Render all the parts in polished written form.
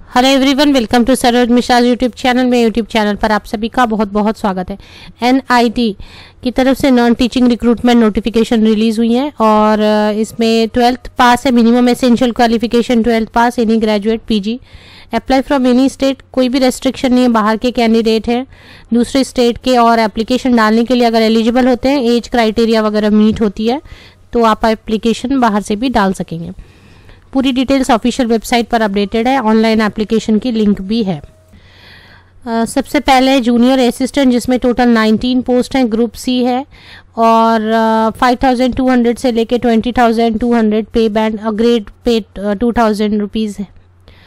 Hello everyone, welcome to Saroj Mishra YouTube channel में। YouTube channel पर आप सभी का बहुत बहुत स्वागत है। एनआईटी की तरफ से non teaching recruitment notification release हुई है और इसमें 12th पास है minimum essential qualification, 12th pass, any graduate, PG. Apply from any state, कोई भी रेस्ट्रिक्शन नहीं है। बाहर के कैंडिडेट हैं दूसरे स्टेट के, और एप्लीकेशन डालने के लिए अगर एलिजिबल होते हैं, एज क्राइटेरिया वगैरह मीट होती है तो आप एप्लीकेशन बाहर से भी डाल सकेंगे। पूरी डिटेल्स ऑफिशियल वेबसाइट पर अपडेटेड है। ऑनलाइन एप्लीकेशन की लिंक भी है। सबसे पहले जूनियर असिस्टेंट, जिसमें टोटल 19 पोस्ट हैं, ग्रुप सी है और 5200 से लेके 20,200 पे बैंड, ग्रेड पे 2000 रुपीज़ है।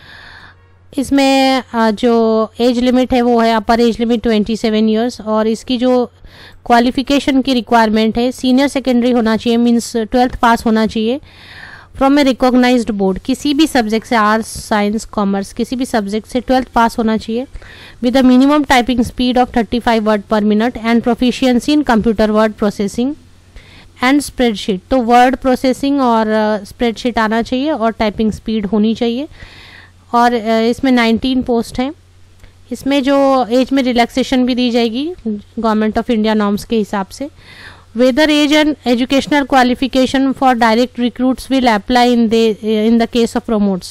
इसमें जो एज लिमिट है वो है अपर एज लिमिट 27 ईयर्स, और इसकी जो क्वालिफिकेशन की रिक्वायरमेंट है सीनियर सेकेंडरी होना चाहिए, मीन्स 12th पास होना चाहिए फ्रॉम ए रिकॉग्नाइज्ड बोर्ड। किसी भी सब्जेक्ट से, आर्ट्स, साइंस, कॉमर्स, किसी भी सब्जेक्ट से 12th पास होना चाहिए with a minimum typing speed of 35 word per minute and proficiency in computer word processing and spreadsheet. तो वर्ड प्रोसेसिंग और स्प्रेडशीट आना चाहिए और टाइपिंग स्पीड होनी चाहिए। और इसमें 19 पोस्ट हैं। इसमें जो एज में रिलैक्सेशन भी दी जाएगी गवर्नमेंट ऑफ इंडिया नॉर्म्स के हिसाब से। Whether age and educational qualification for direct recruits will apply in the case of promotes।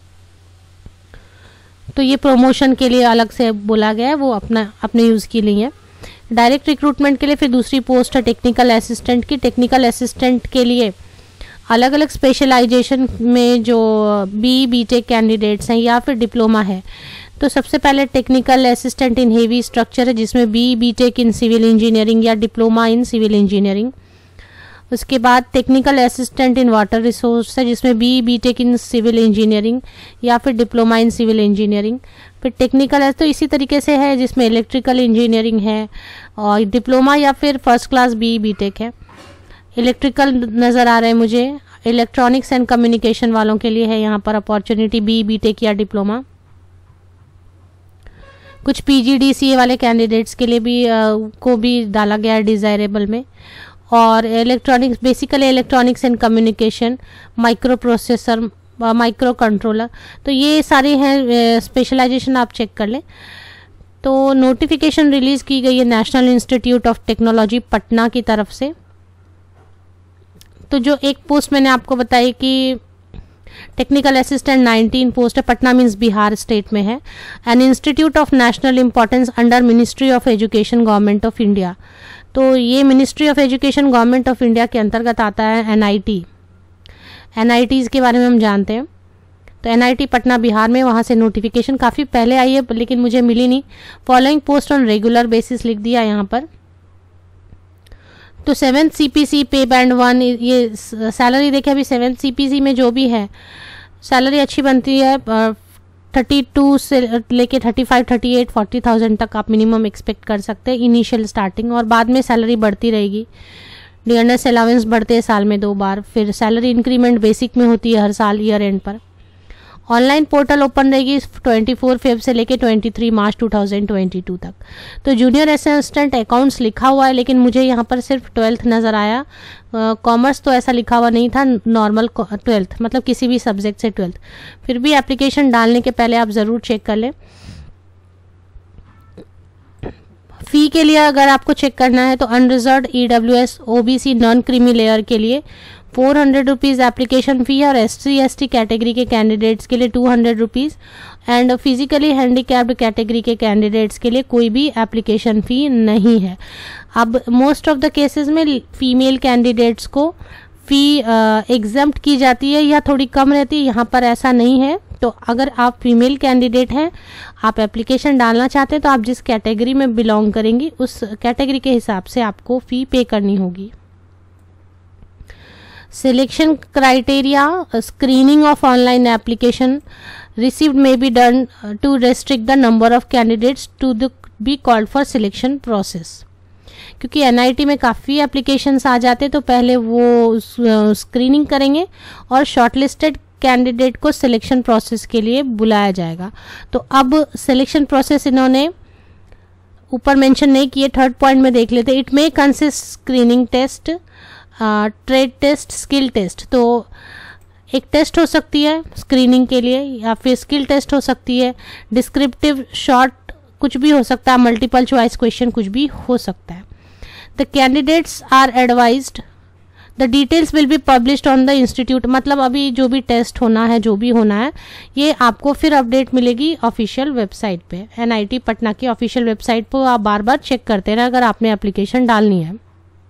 तो ये प्रमोशन के लिए अलग से बोला गया है, वो अपने यूज़ के लिए है। डायरेक्ट रिक्रूटमेंट के लिए फिर दूसरी पोस्ट है टेक्निकल असिस्टेंट की। टेक्निकल असिस्टेंट के लिए अलग अलग स्पेशलाइजेशन में जो बीटेक कैंडिडेट्स हैं या फिर डिप्लोमा है, तो सबसे पहले technical assistant in heavy structure है, जिसमें बीटेक इन सिविल इंजीनियरिंग या डिप्लोमा इन सिविल इंजीनियरिंग। उसके बाद technical assistant in water resource है, जिसमें बीटेक इन सिविल इंजीनियरिंग या फिर डिप्लोमा इन सिविल इंजीनियरिंग। फिर टेक्निकल है तो इसी तरीके से है, जिसमें इलेक्ट्रिकल इंजीनियरिंग है और डिप्लोमा या फिर फर्स्ट क्लास बीटेक है। इलेक्ट्रिकल नज़र आ रहा है मुझे, इलेक्ट्रॉनिक्स एंड कम्युनिकेशन वालों के लिए है यहाँ पर अपॉर्चुनिटी, बीटेक या डिप्लोमा। कुछ पीजीडीसीए वाले कैंडिडेट्स के लिए भी को भी डाला गया है डिज़ायरेबल में। और electronics, basically electronics and communication, microprocessor, microcontroller, तो ये सारे हैं स्पेशलाइजेशन, आप चेक कर लें। तो नोटिफिकेशन रिलीज़ की गई है national institute of technology Patna की तरफ से। तो जो एक पोस्ट मैंने आपको बताई कि टेक्निकल असिस्टेंट 19 पोस्ट है, पटना मीन्स बिहार स्टेट में है। An institute of national importance under ministry of education government of India. तो ये ministry of education government of India के अंतर्गत आता है एनआईटी। एनआईटीज़ के बारे में हम जानते हैं। तो एनआईटी पटना बिहार में, वहाँ से नोटिफिकेशन काफ़ी पहले आई है लेकिन मुझे मिली नहीं। Following post on regular basis लिख दिया यहाँ पर। तो 7th CPC पे बैंड 1, ये सैलरी देखे अभी 7th CPC में जो भी है सैलरी अच्छी बनती है। 32 से लेके 35, 38, 40,000 तक आप मिनिमम एक्सपेक्ट कर सकते हैं इनिशियल स्टार्टिंग, और बाद में सैलरी बढ़ती रहेगी। डियरनेस अलाउंस बढ़ते हैं साल में 2 बार। फिर सैलरी इंक्रीमेंट बेसिक में होती है हर साल ईयर एंड पर। ऑनलाइन पोर्टल ओपन रहेगी 24 फेब से लेके 23 मार्च 2022 तक। तो जूनियर असिस्टेंट अकाउंट्स लिखा हुआ है, लेकिन मुझे यहाँ पर सिर्फ 12th नज़र आया। कॉमर्स तो ऐसा लिखा हुआ नहीं था, नॉर्मल 12th, मतलब किसी भी सब्जेक्ट से 12th। फिर भी एप्लीकेशन डालने के पहले आप ज़रूर चेक कर लें। फ़ी के लिए अगर आपको चेक करना है तो unreserved EWS OBC non creamy layer के लिए 400 रुपीज़ एप्लीकेशन फ़ी है, और SC/ST कैटेगरी के कैंडिडेट्स के लिए 200 rupees, and physically handicapped category के कैंडिडेट्स के लिए कोई भी एप्लीकेशन फ़ी नहीं है। अब मोस्ट ऑफ द केसेस में फीमेल कैंडिडेट्स को फ़ी एग्जम्प्ट की जाती है या थोड़ी कम रहती है, यहाँ पर ऐसा नहीं है। तो अगर आप फीमेल कैंडिडेट हैं, आप एप्लीकेशन डालना चाहते हैं, तो आप जिस कैटेगरी में बिलोंग करेंगी उस कैटेगरी के हिसाब से आपको फ़ी पे करनी होगी। Selection criteria, screening of online application received may be done to restrict the number of candidates to be called for selection process। क्योंकि एनआईटी में काफ़ी एप्लीकेशंस आ जाते तो पहले वो स्क्रीनिंग करेंगे और शॉर्टलिस्टेड कैंडिडेट को सिलेक्शन प्रोसेस के लिए बुलाया जाएगा। तो अब सिलेक्शन प्रोसेस इन्होंने ऊपर मेंशन नहीं किए, 3rd पॉइंट में देख लेते। It may consist screening test, trade test, skill test. तो एक टेस्ट हो सकती है स्क्रीनिंग के लिए, या फिर स्किल टेस्ट हो सकती है, डिस्क्रिप्टिव शॉर्ट कुछ भी हो सकता है, मल्टीपल चॉइस क्वेश्चन कुछ भी हो सकता है। The candidates are advised the details will be published on the institute, मतलब अभी जो भी टेस्ट होना है, जो भी होना है, ये आपको फिर अपडेट मिलेगी ऑफिशियल वेबसाइट पे, NIT पटना की ऑफिशियल वेबसाइट पर आप बार बार चेक करते रहें अगर आपने एप्लीकेशन डालनी है।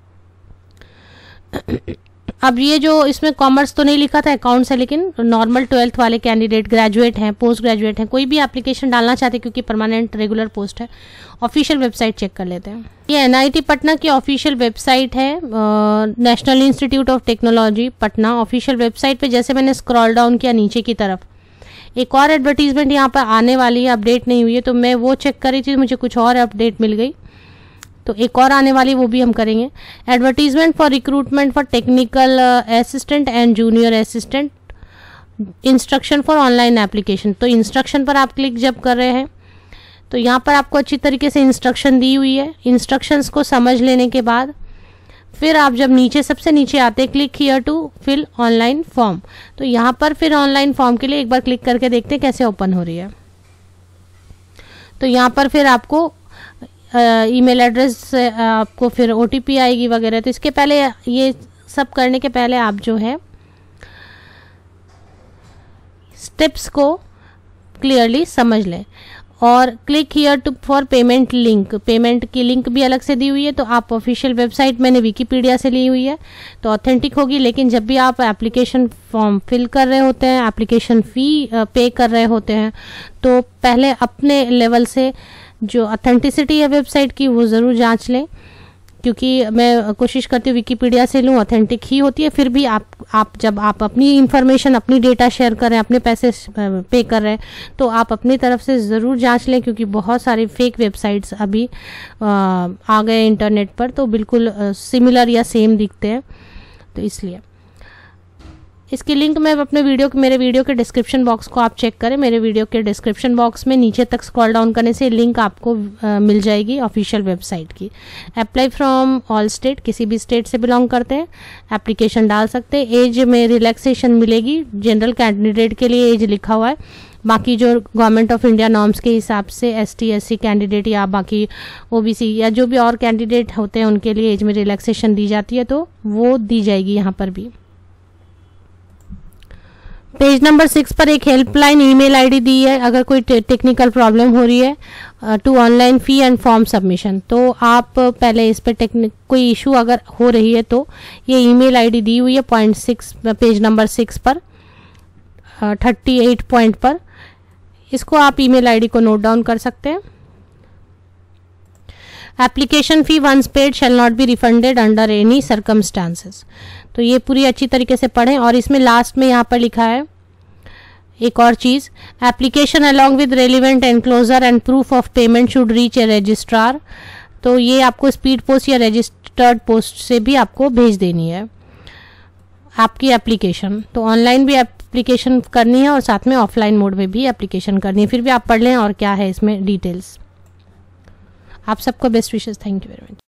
अब ये जो इसमें कॉमर्स तो नहीं लिखा था, अकाउंट्स है, लेकिन नॉर्मल 12th वाले कैंडिडेट, ग्रेजुएट हैं, पोस्ट ग्रेजुएट हैं, कोई भी एप्लीकेशन डालना चाहते हैं क्योंकि परमानेंट रेगुलर पोस्ट है, ऑफिशियल वेबसाइट चेक कर लेते हैं। ये NIT पटना की ऑफिशियल वेबसाइट है, national institute of technology Patna official website पे जैसे मैंने स्क्रॉल डाउन किया नीचे की तरफ, एक और एडवर्टीजमेंट यहाँ पर आने वाली है, अपडेट नहीं हुई है, तो मैं वो चेक करी थी, मुझे कुछ और अपडेट मिल गई, तो एक और आने वाली वो भी हम करेंगे। Advertisement for recruitment for technical assistant and junior assistant, instruction for online application. तो इंस्ट्रक्शन पर आप क्लिक जब कर रहे हैं तो यहाँ पर आपको अच्छी तरीके से इंस्ट्रक्शन दी हुई है। इंस्ट्रक्शंस को समझ लेने के बाद फिर आप जब नीचे सबसे नीचे आते हैं, click here to fill online form, तो यहाँ पर फिर ऑनलाइन फॉर्म के लिए एक बार क्लिक करके देखते हैं कैसे ओपन हो रही है। तो यहाँ पर फिर आपको ईमेल एड्रेस से आपको फिर OTP आएगी वगैरह। तो इसके पहले, ये सब करने के पहले आप जो है स्टेप्स को क्लियरली समझ लें और click here to for payment link, payment की लिंक भी अलग से दी हुई है। तो आप ऑफिशियल वेबसाइट मैंने विकीपीडिया से ली हुई है तो ऑथेंटिक होगी, लेकिन जब भी आप एप्लीकेशन फॉर्म फिल कर रहे होते हैं, एप्लीकेशन फ़ी पे कर रहे होते हैं, तो पहले अपने लेवल से जो ऑथेंटिसिटी है वेबसाइट की वो ज़रूर जांच लें, क्योंकि मैं कोशिश करती हूँ विकीपीडिया से लूँ, ऑथेंटिक ही होती है। फिर भी आप जब आप अपनी इंफॉर्मेशन, अपनी डेटा शेयर कर रहे हैं, अपने पैसे पे कर रहे हैं, तो आप अपनी तरफ से ज़रूर जांच लें, क्योंकि बहुत सारे फेक वेबसाइट्स अभी आ गए इंटरनेट पर, तो बिल्कुल सिमिलर या सेम दिखते हैं, तो इसलिए इसकी लिंक मैं अपने मेरे वीडियो के डिस्क्रिप्शन बॉक्स को आप चेक करें। मेरे वीडियो के डिस्क्रिप्शन बॉक्स में नीचे तक स्क्रॉल डाउन करने से लिंक आपको मिल जाएगी ऑफिशियल वेबसाइट की। अप्लाई फ्रॉम ऑल स्टेट, किसी भी स्टेट से बिलोंग करते हैं एप्लीकेशन डाल सकते हैं। एज में रिलैक्सेशन मिलेगी, जनरल कैंडिडेट के लिए एज लिखा हुआ है, बाकी जो गवर्नमेंट ऑफ इंडिया नॉर्म्स के हिसाब से ST SC कैंडिडेट या बाकी OBC या जो भी और कैंडिडेट होते हैं उनके लिए एज में रिलैक्सेशन दी जाती है, तो वो दी जाएगी यहाँ पर भी। पेज नंबर 6 पर एक हेल्पलाइन ईमेल ID दी है अगर कोई टेक्निकल प्रॉब्लम हो रही है to online fee and form submission. तो आप पहले इस पर कोई इशू अगर हो रही है तो ये ईमेल ID दी हुई है पेज नंबर 6 पर 38 पॉइंट पर, इसको आप ईमेल ID को नोट डाउन कर सकते हैं। Application fee once paid shall not be refunded under any circumstances. तो ये पूरी अच्छी तरीके से पढ़ें। और इसमें लास्ट में यहाँ पर लिखा है एक और चीज़, application along with relevant enclosure and proof of payment should reach a registrar. तो ये आपको स्पीड पोस्ट या रजिस्टर्ड पोस्ट से भी आपको भेज देनी है आपकी एप्लीकेशन। तो ऑनलाइन भी एप्लीकेशन करनी है और साथ में ऑफलाइन मोड में भी एप्लीकेशन करनी है। फिर भी आप पढ़ लें और क्या है इसमें डिटेल्स। आप सबको best wishes, thank you very much.